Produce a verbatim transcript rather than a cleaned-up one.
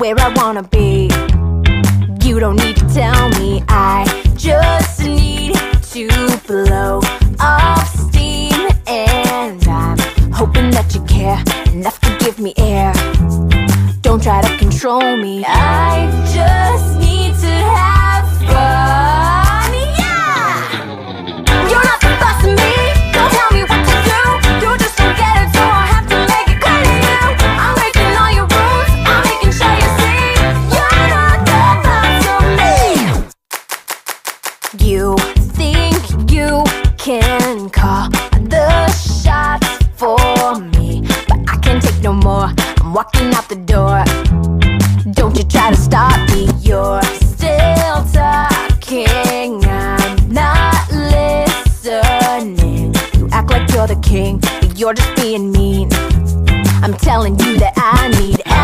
where I wanna be. You don't need to tell me, I just need to blow off steam. And I'm hoping that you care enough to give me air. Don't try to control me, I just need to have fun. Yeah! You're not the boss of me, don't tell me what to do. You just don't get it, so I have to make it clear to you. I'm breaking all your rules, I'm making sure you see. You're not the boss of me. You think you can call the shots for me, but I can't take no more, I'm walking out the door. Don't you try to stop me, you're still talking, I'm not listening. You act like you're the king, but you're just being mean. I'm telling you that I need